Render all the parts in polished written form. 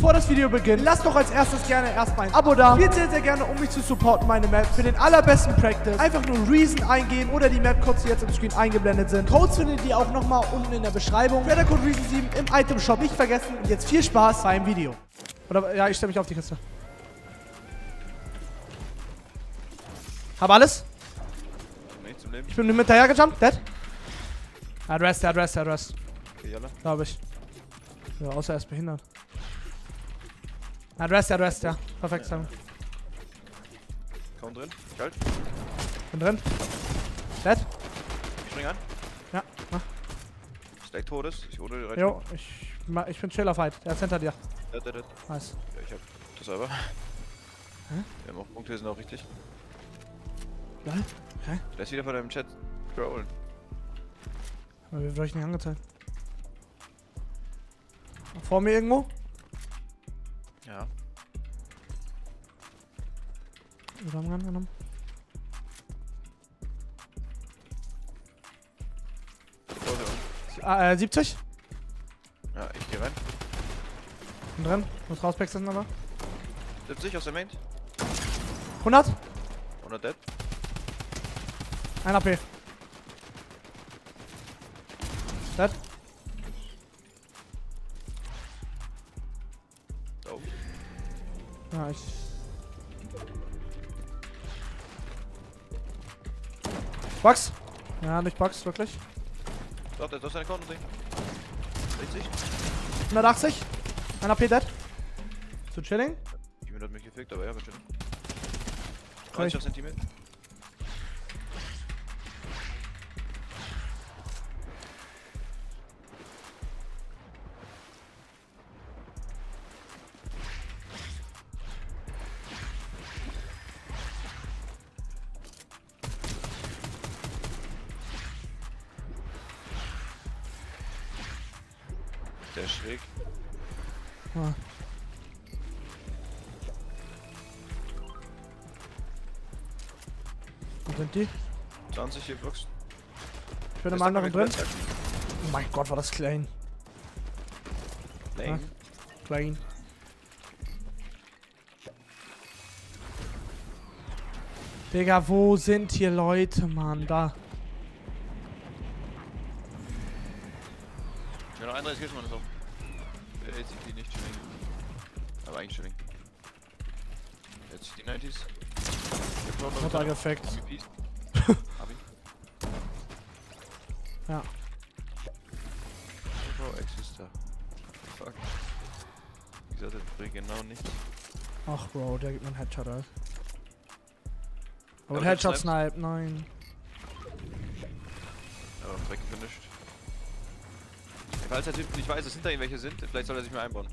Bevor das Video beginnt, lasst doch als erstes gerne erstmal ein Abo da. Spielt sehr, sehr gerne, um mich zu supporten, meine Map. Für den allerbesten Practice einfach nur Reason eingeben oder die Map-Codes, die jetzt im Screen eingeblendet sind. Codes findet ihr auch nochmal unten in der Beschreibung. Code Reason7 im Item-Shop nicht vergessen. Und jetzt viel Spaß beim Video. Oder, ja, ich stelle mich auf die Kiste. Hab alles. Ich bin ihm hinterher gejumpt. Dead. Er hat Rest. Okay, Jalla. Glaube ich. Ja, außer er ist behindert. Er hat Rest, ja. Perfekt, sagen. Kaum drin. Kalt. Bin drin. Dead. Ich spring an. Ja, mach. Stack Todes. Ich hole rein. Jo, ich bin chill auf Fight. Der ist hinter dir. Dead. Nice. Ja, ich hab das selber. Hä? Wir haben auch Punkte, die sind auch richtig. Nein? Okay. Der ist wieder von deinem Chat scrollen. Aber wie wird euch nicht angezeigt? Vor mir irgendwo? Ja. Oder haben wir angenommen? Oh, der 70? ja, ich geh rein. Bin drin. Muss rauspexeln aber. 70 aus der Main. 100? 100 dead. 1 AP. Dead. Oh. Ja, ich... Box? Ja, nicht Box, wirklich. Doch, das ist eine Konto, 60. 180. 1 AP dead. Zu chilling. Teammate hat mich gefickt, aber ja, bestimmt. Ich- 90 aus dem Teammate. Der ist schräg. Ah. Wo sind die? 20 hier Blocks. Ich bin im anderen drin. Lane. Oh mein Gott, war das klein. Klein. Digga, wo sind hier Leute, Mann? Da. Ja, noch 31 Kills, Mann, ist auch. ACP nicht chilling. Aber eigentlich chilling. Jetzt die 90s. Mutter gefackt. Abi. Ja. Oh, X ist da. Fuck. Wie gesagt, der bringt genau nichts. Ach, Bro, der gibt mir einen Headshot, Alter. Aber Oh, der Headshot sniped. Snipe, nein. Aber Dreck gefinisht. Falls der Typ nicht weiß, dass hinter ihm welche sind, vielleicht soll er sich mal einbauen.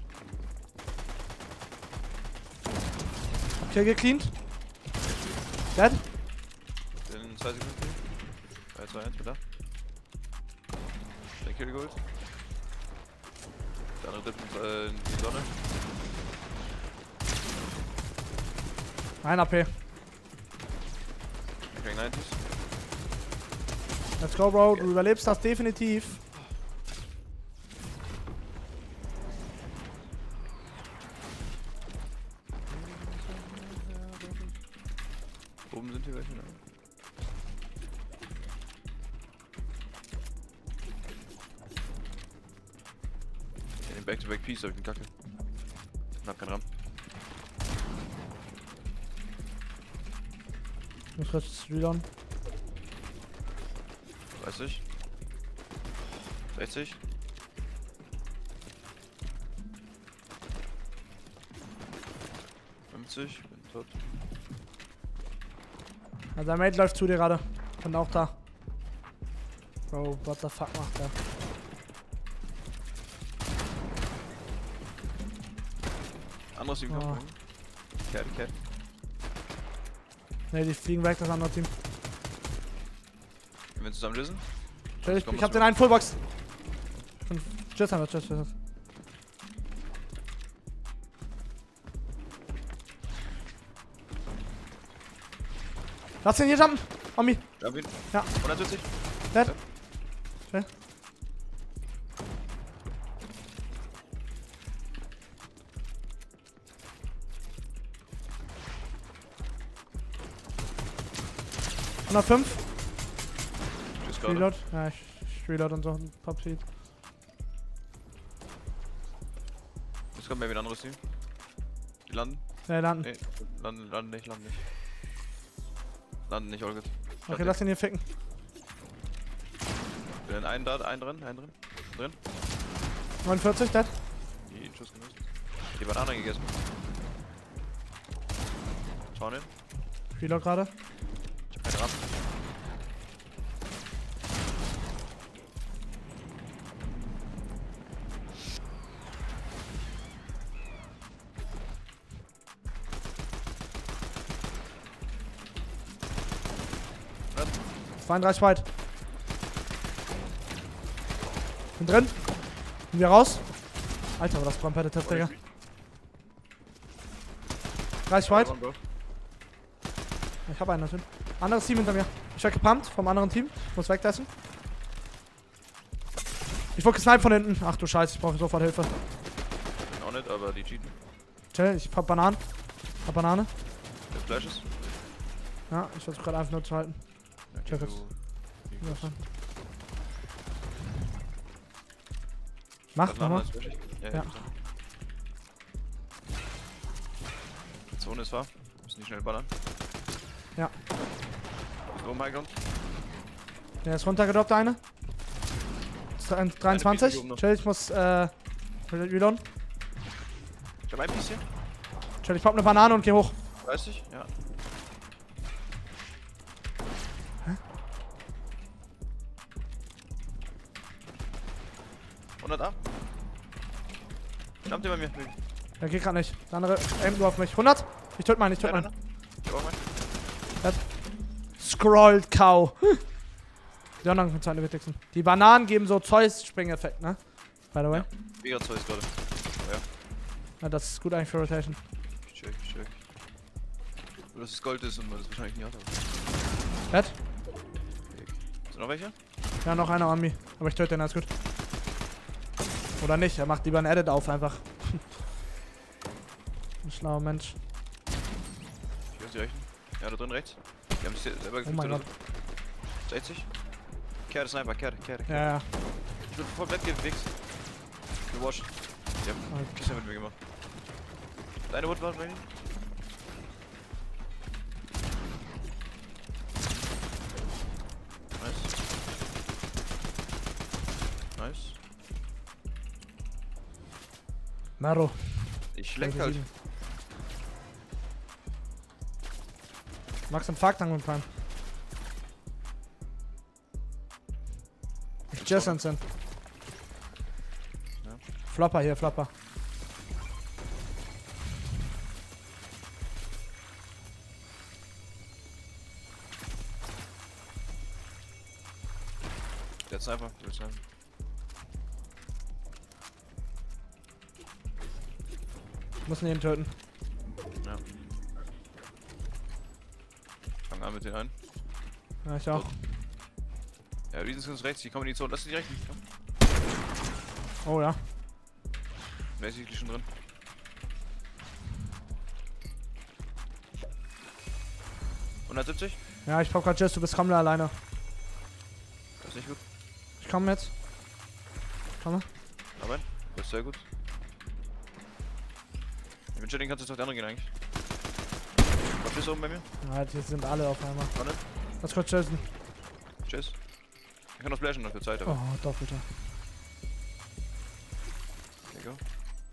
Kill gecleant. Dead. In 2 Sekunden. 3, 2, 1, bitte. Den Kill geholt. Der andere dippt in die Sonne. 1 AP. Ich krieg 90s. Let's go, Bro. Du überlebst das definitiv. Oben sind hier welche, ne? In den Back-to-Back-Piece hab ich den Kacke. Und hab keinen Ram. Ich muss kurz reloaden. 30. 60. Bin tot. Also der Mate läuft zu dir gerade. Bin auch da. Bro, what the fuck macht der? Anderes Team Oh. kommt. Cat. Ne, die fliegen weg, das andere Team. Wenn wir zusammen lösen. Ich hab den einen Fullbox. Tschüss. Lass ihn hier jumpen. Omi. Jump ihn. Ja. 140. Dead. Ja. Okay. 105. Tschüss, gerade. Reload. Ja, ich reload und so. Pop-Seed. Jetzt kommt mir wieder ein anderes Team. Die landen? Landen. Nee, landen nicht. Landen nicht, Olga. Okay, lass ihn hier ficken. Bin einen drin. 49, dead. Die Schuss genutzt. Die Banane gegessen. Schauen hin. Reload gerade. Ich hab keinen Rahmen. Was? 32 weit. Bin drin. Sind wir raus? Alter, war das competitive, Digga. 30 weit. Ich hab einen natürlich. Anderes Team hinter mir. Ich werde gepumpt vom anderen Team. Ich muss wegdessen. Ich wurde gesniped von hinten. Ach du Scheiße, ich brauche sofort Hilfe. Bin auch nicht, aber die cheaten. Chill, ich hab Bananen. Hab Banane. Der Flashes. Ja, ich versuche gerade einfach nur zu halten. Ja, Check die it. so- Ja, fein. Mach, Banane nochmal. ist flashig. Ja. Ja. Die Zone ist wahr. Müssen die schnell ballern. Ja. Ist oben Highground. Der ist runtergedroppt, eine. 23. oben noch. Chill, ich muss reloaden. Ich hab ein bisschen. Chill, ich pop eine Banane und geh hoch. 30? Ja. Hä? 100 A. Stammt ihr bei mir? Der geht grad nicht. Der andere aimt nur auf mich. 100? Ich töte meinen, ich töte Ja, meinen. Ich hab auch meinen. Scrolled Cow. Die anderen sind seine wichtigsten. Die Bananen geben so Zeus-Spring-Effekt, ne? By the way. Ja. Mega Zeus gerade. Oh ja. Ja, das ist gut eigentlich für Rotation. Ich check. Nur dass es Gold ist und man das wahrscheinlich nie hat. Dead? Sind noch welche? Ja, noch einer on me. Aber ich töte den, alles gut. Oder nicht, er macht lieber ein Edit auf einfach. Ein schlauer Mensch. Ich weiß die rechten. Ja, da drin rechts. Die haben sich selber Oh gefühlt mein oder Gott. so. 60. Kehrt Sniper, kehrt. Ja, ja. Ich bin voll weggewichst. Gewascht. Ja, Alter. Kisser mit mir gemacht. Deine Wood war bei mir? Nice. Maro. Ich lenk halt. Max Infarkt angefallen. Ich Jason sind. Ja. Flopper hier, Flopper. Der Sniper, der Sniper. Müssen ihn töten. Ja. Fang an mit den einen. Ja, ich auch. Ja, Riesenskins rechts, die kommen in die Zone. Lass die rechten. Komm. Oh ja. Basically schon drin. $170? Ja, ich brauch grad Jess, du bist Rammler alleine. Das ist nicht gut. Ich komm jetzt. Komm mal. Aber das ist sehr gut. Mit Jetting kannst du jetzt auf die anderen gehen eigentlich. Was ist oben bei mir? Ja, die sind alle auf einmal. Warte. Lass kurz Jason. Tschüss. Ich kann noch splashen noch für Zeit, aber. Oh, doppelter. There you go.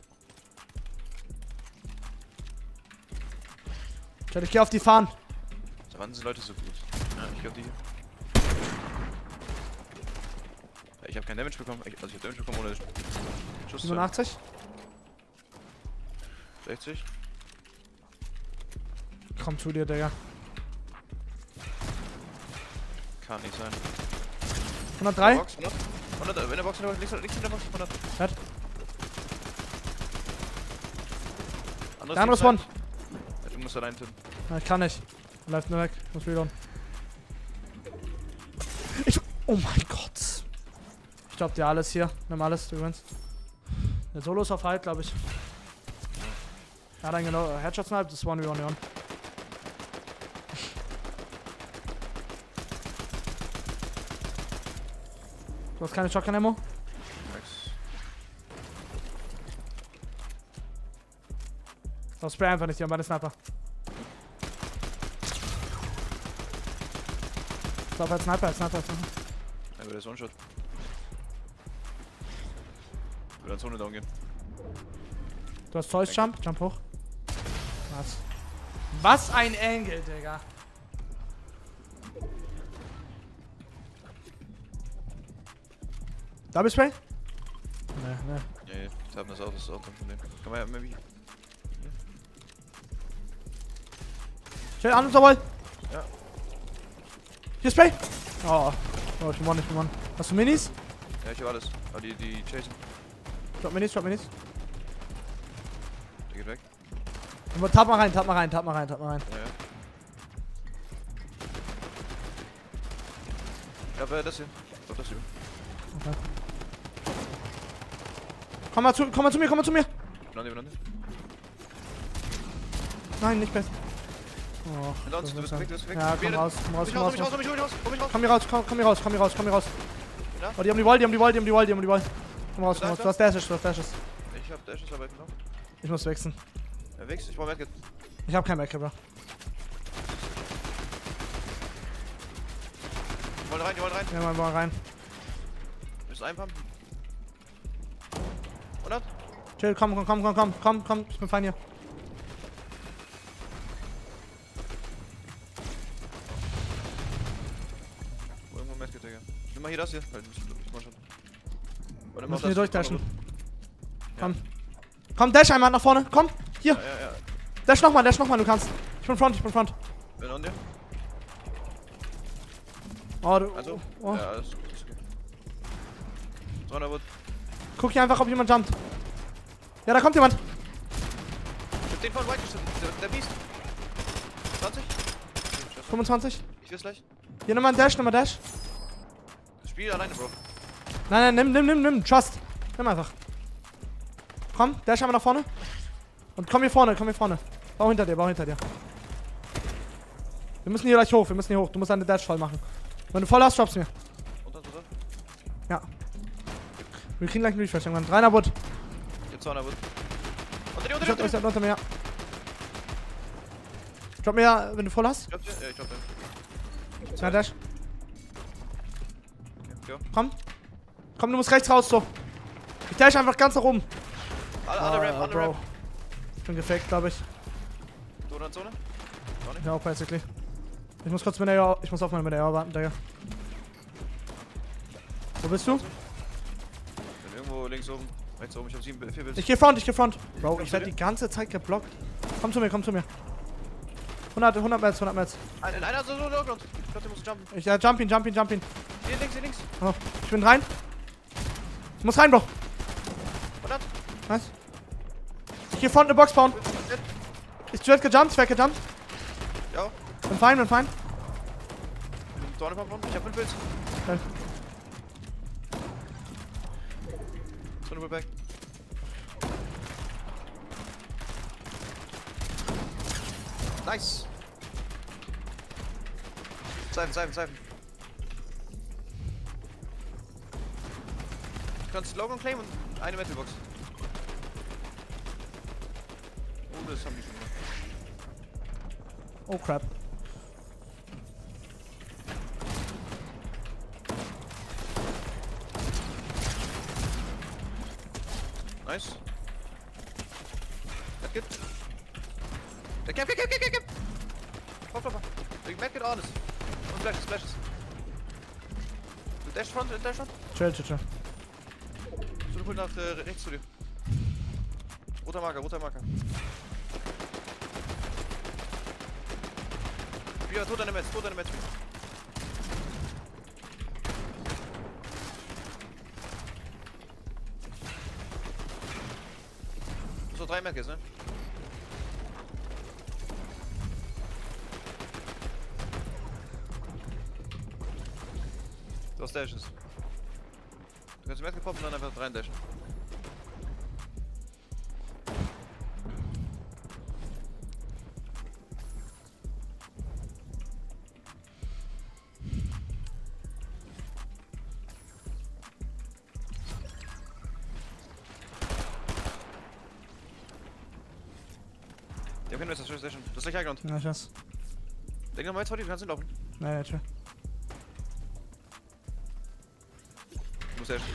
Chill, ich geh auf die Fahnen. Da waren diese Leute so gut. Ja, ich geh auf die hier. Ja, ich hab keinen Damage bekommen. Also ich hab Damage bekommen ohne Schuss. 87. 60. Komm zu dir, Digga. Kann nicht sein. 103. Box, 100, in der Box, links in der Box, 100. Dead. Anderes Der andere Team Spawn. Side. Ja, du musst allein töten. Ja, ich kann nicht. Er läuft nur weg. Ich muss reloaden. Oh mein Gott. Ich glaub dir alles hier. Nimm alles, du gewinnst. Der Solo ist auf Halt, glaube ich. Er hat einen genau Headshot Snipe, das ist 1v1. Du hast keine Shotgun-Ammo? Nice. So, spray einfach nicht, die haben beide Sniper. So, als Sniper, als Sniper. Ja, der ist One-Shot. Ich will an Zone down gehen. Du hast Toys Jump, Jump hoch. Was ein Angle, Digga. Double Spray? Nee. Ja, ich hab das ist auch ein Problem. Kann man ja maybe. Chill an, Unterwall. Ja. Hier Spray. Oh, ich bin one. Hast du Minis? Ja, ich hab alles. Aber die chasen. Drop Minis. Der geht weg. Tap mal rein. Ja. Ich hab das hier. Ich glaub das hier. Okay. Komm mal zu mir. Benannt. Nein, nicht best. Oh, Du bist weg. Ja, komm raus. Komm mich raus. Komm hier raus. Ja? Oh, die haben die Wall. Komm raus. Du hast Dashes. Ich hab Dashes, aber genau. Ich muss wechseln. Er wächst, ich brauch Medkit. Ich hab kein Backup, bro. Die wollen rein. Ja, mal rein. Müssen einpumpen. 100? Chill, komm. Ich bin fein hier. Irgendwo Medkit, Digga. Nimm mal hier das hier. Halt, ich mach schon. Wir müssen hier durchdashen. Komm, dash einmal nach vorne. Komm, hier. Ja. Dash nochmal, du kannst. Ich bin front. Bin on dir. Oh, du. Also, Oh. ja, alles gut. Ist okay. 300 Wood. Guck hier einfach, ob jemand jumpt. Ja, da kommt jemand. Ich hab den von White geschnitten. Der Beast. 20? 25. Ich will's gleich. Hier, nimm mal einen Dash. Spiel alleine, Bro. Nein, nimm. Trust. Nimm einfach. Komm, Dash einmal nach vorne. Und komm hier vorne. Bau hinter dir. Wir müssen hier gleich hoch. Du musst deine Dash voll machen. Wenn du voll hast, droppst mir. Unter. Ja. Wir kriegen gleich einen Refresh irgendwann. 300 Wood. Jetzt 200 Wood. Ich hab unter mir. Drop mir, wenn du voll hast. Ich glaub den. Ja, Dash. Okay, go. Komm, du musst rechts raus, so. Ich dash einfach ganz nach oben. Alle Ramp. Ich bin gefaked, glaube ich. Du in der Zone? Auch nicht? Ja, auch basically. Ich muss kurz mit der ich muss auf mal mit der warten, Digga. Wo bist du? Bin irgendwo links oben, rechts oben. Ich hab 4 Bills. Ich geh front. Bro, ich werd die ganze Zeit geblockt. Komm zu mir. 100 Metz. Einer so Lowground. Ich glaub, der muss jumpen. Ich jump ihn. Hier links. Oh, ich bin rein. Ich muss rein, Bro. 100. Nice. Ich geh front eine Box bauen. Ich werd gejumpt. Ja. Bin fein. Dorne von ich hab 5 Bills. Okay. So eine Back. Nice. Seifen. Du kannst Logan claimen und eine Metalbox. Oh, das haben die schon gemacht. Oh crap. Nice. Medkit. Der Cap. Kopf. Medkit alles. Und Flashes. Du dash front. Chill. So, du pullt nach rechts zu dir. Roter Marker. Ja, tot deine Metz. So, 3 Medkits, ne? Du hast Dashes. Du kannst die Medkit poppen und dann einfach rein dashen. Der kennt das ist schon. Das ist gleich Highground. Ja, ich weiß. Denk nochmal jetzt vor dir, du kannst nicht laufen. Ja, tschüss. Du musst erst.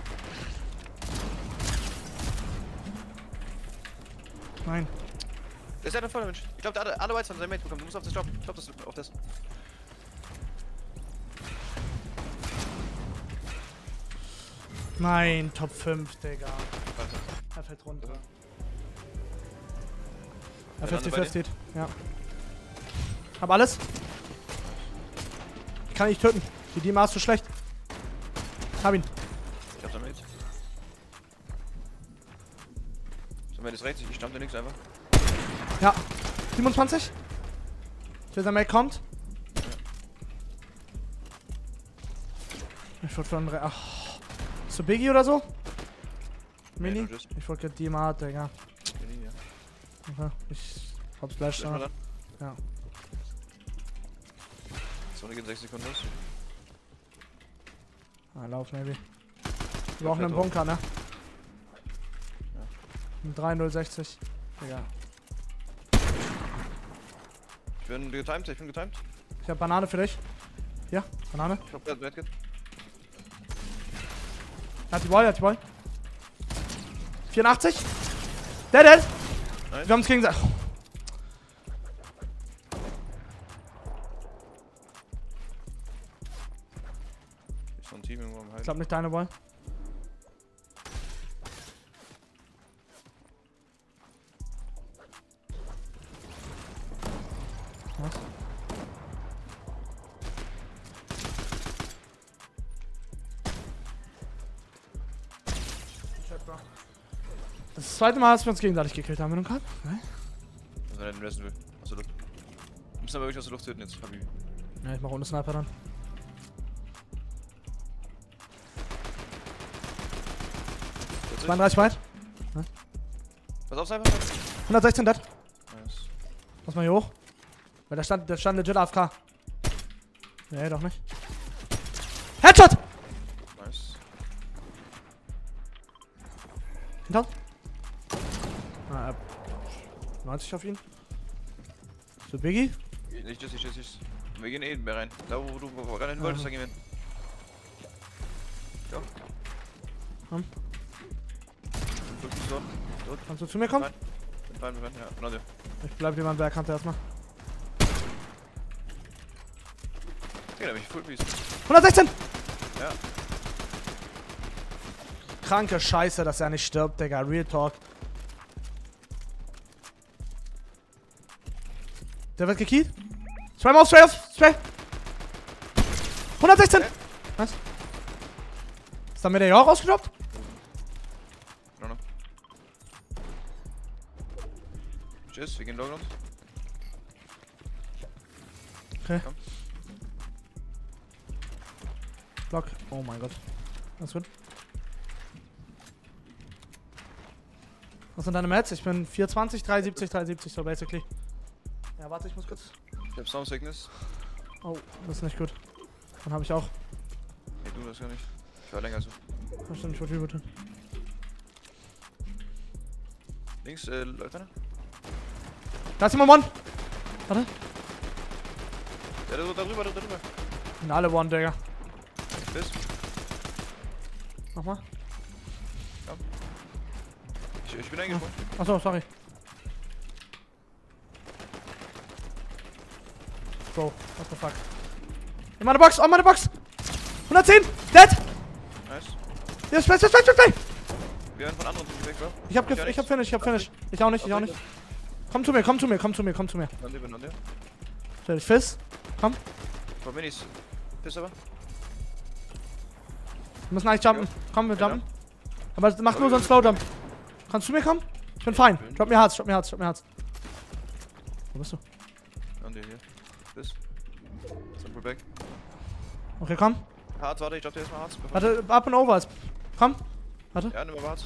Nein. Der ist ja der voller Mensch. Ich glaube, der hat alle Whites von seinem Mate bekommen. Du musst auf das Job. Ich glaube, das auf das. Nein, Top 5, Digga. Warte. Er fällt runter. Ja, Er 50-50. bei Ja. Hab alles. Ich kann ihn nicht töten. Die Dima ist zu schlecht. Hab ihn. Ich hab damit. So, wenn das rechts, ich stamm dir nichts einfach. Ja. 27. Dieser Mate kommt. Ich wollte von. Ach. Ist so Biggie oder so? Mini? Nee, just. Ich wollte Dima, Digga. Ja. Okay. Ich hab's gleich Lass mal schon. dann. Ja. So, geht 6 Sekunden los. Ah, lauf, maybe. Wir brauchen einen Bunker, ne? Mit 3-0-60. Digga. Ich bin getimed. Ich hab Banane für dich. Hier, Banane. Ich hab gerade Medkit. Hat die Ball. 84. Dead. Nice. Wir haben uns gegenseitig. Ist so ein Team irgendwo am Ich Halten. glaub nicht deine Ball. Was? Das zweite Mal, dass wir uns gegenseitig gekillt haben, wenn du kannst. Ne? Also, wenn er den resten will. Aus der Luft. Wir müssen aber wirklich aus der Luft töten jetzt, Habibi. Ja, ich mach ohne Sniper dann. Plötzlich. 32 weit. Pass auf, Cypher. 116 dead. Nice. Lass mal hier hoch. Weil der stand legit AFK. Nee, doch nicht. Headshot! Nice. Hinter. Ah, 90 auf ihn. So, Biggie. Nicht. Wir gehen eh mehr rein. Da wo du rein wolltest, da gehen wir hin. Ja. Komm. So. Kannst du zu mir kommen? Bin fein, ja, genau dir. Ich bleib hier beim Berghand erstmal. Digga, da bin ich Full Piece. 116! Ja. Kranke Scheiße, dass er nicht stirbt, Digga. Real Talk. Der wird gekillt. Spray. 116! Okay. Was? Ist da mir der ja auch rausgedroppt? No. Tschüss, wir gehen Lowground. Okay. Komm. Block. Oh mein Gott. Alles gut. Was sind deine Mats? Ich bin 420, 370, so basically. Ja, warte, ich muss kurz. Ich hab Sound Sickness. Oh, das ist nicht gut. Dann habe ich auch. Nee, du das gar nicht. Ich war länger so. Ja, stimmt, ich wollte rüber tun. Links, läuft einer? Da ist jemand One! Warte. Ja, da drüber. Sind alle One, Digga. Bis. Nochmal. Ich bin eingesprungen. Achso, sorry. Bro, what the fuck? In meine Box, meine Box! 110! Dead! Nice. Hier ist Play! Wir werden von anderen Teams weg, Bro. Ich hab Finish. Ich auch nicht. Komm zu mir. An dir. Stell dich Fizz. Komm. Vor Minis. Piss aber. Wir müssen eigentlich jumpen. Komm, wir jumpen. Aber mach nur so einen Slow-Jump. Kannst du mir kommen? Ich bin fein. Drop mir Herz. Wo bist du? An dir hier. Piss. Simple back. Okay, komm. Harz, warte, ich drop dir erstmal Harz. Warte, up and over. Komm. Warte. Ja, nimm mal Harz.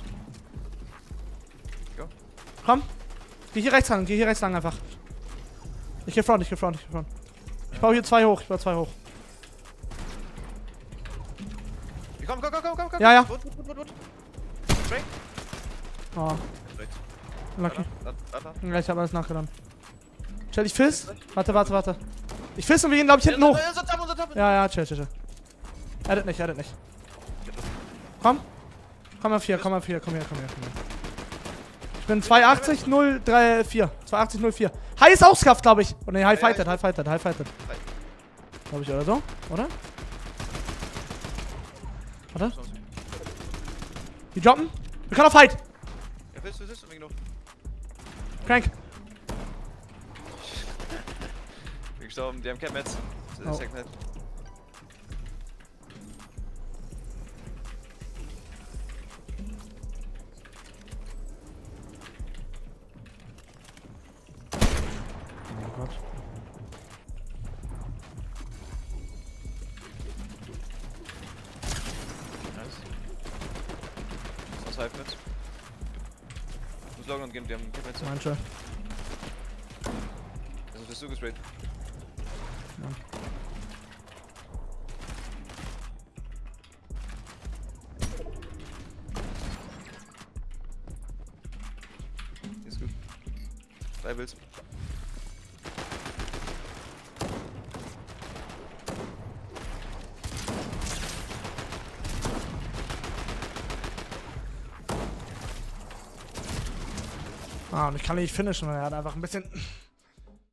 Go. Komm. Geh hier rechts lang einfach. Ich geh front. Ich baue hier 2 hoch. Komm. Ja. Wood. Spray. Oh. Rechts. Lucky. Warte. Ja, ich habe alles nachgeladen. Chill, ich fiss. Warte. Ich fiss und wir gehen, glaube ich, hinten hoch. Ja, chill. Edit nicht. Komm auf hier. Ich bin 280 034. 280 04. High ist auch Scuff, glaube ich. Oh ne, High fighted. Glaube ich, oder so? Oder? Warte. Die droppen. Wir können auf Fight. Ja, willst du wegen noch? Crank. Bin gestorben, die haben kein Metz. Oh. Second Head. Oh Gott. Nice. Was halb mit? Ich muss loggen und gehen, die haben kein Metz. Manche. Also bist du gesprayt. Ja. Ist gut. 3 Bills. Und ich kann nicht finishen, weil er hat einfach ein bisschen